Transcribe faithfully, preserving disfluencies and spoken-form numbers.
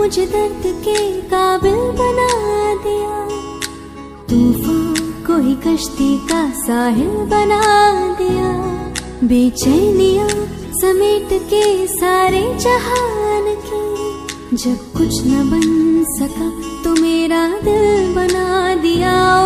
मुझे दर्द के काबिल बना दिया। तूफान को ही कश्ती का साहिल बना दिया। बेचैनियां समेट के सारे जहान की, जब कुछ न बन सका तो मेरा दिल बना दिया।